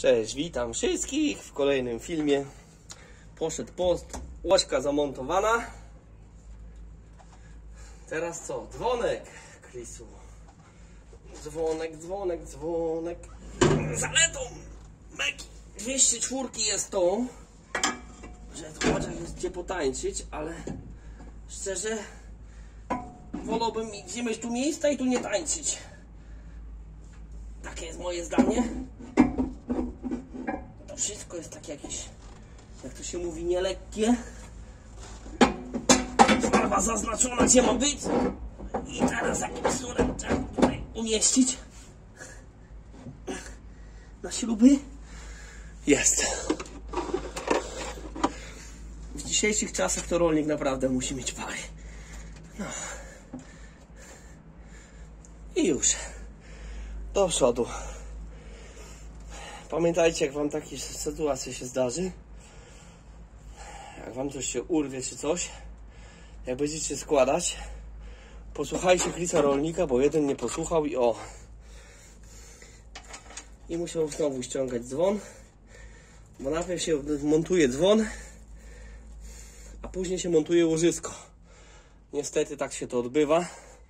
Cześć, witam wszystkich w kolejnym filmie. Poszedł post, łośka zamontowana. Teraz co? Dzwonek, Chrisu. Dzwonek. Zaletą Meki 204 jest to, że tu chociaż jest gdzie potańczyć, ale szczerze wolałbym mieć tu miejsca i tu nie tańczyć. Takie jest moje zdanie. To wszystko jest takie jakieś, jak to się mówi, nielekkie. Farba zaznaczona, gdzie ma być. I teraz jakimś cudem trzeba tutaj umieścić. Na śruby. Jest. W dzisiejszych czasach to rolnik naprawdę musi mieć pary. No. I już. Do przodu. Pamiętajcie, jak wam takie sytuacje się zdarzy, jak wam coś się urwie czy coś, jak będziecie składać, posłuchajcie Chrisa rolnika, bo jeden nie posłuchał i o. I musiał znowu ściągać dzwon, bo najpierw się montuje dzwon, a później się montuje łożysko. Niestety tak się to odbywa.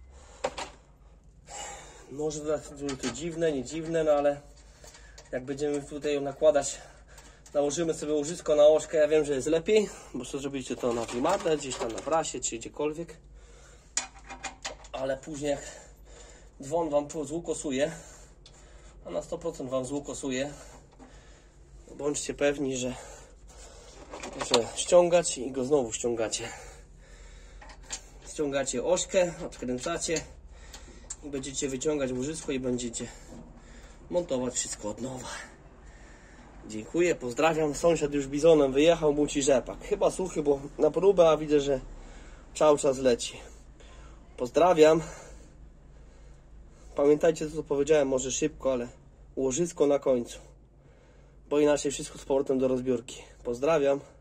Może to dziwne, nie dziwne, no ale jak będziemy tutaj ją nakładać, nałożymy sobie łożysko na ośkę, ja wiem, że jest lepiej, bo co zrobicie to na klimatę, gdzieś tam na prasie, czy gdziekolwiek. Ale później jak dzwon wam złukosuje, a na 100% wam złukosuje, bądźcie pewni, że ściągacie i go znowu ściągacie. Ściągacie ośkę, odkręcacie i będziecie wyciągać łożysko i będziecie montować wszystko od nowa. Dziękuję, pozdrawiam. Sąsiad już bizonem wyjechał, muci rzepak. Chyba suchy, bo na próbę, a widzę, że cały czas leci. Pozdrawiam. Pamiętajcie to, co powiedziałem, może szybko, ale łożysko na końcu, bo inaczej wszystko z powrotem do rozbiórki. Pozdrawiam.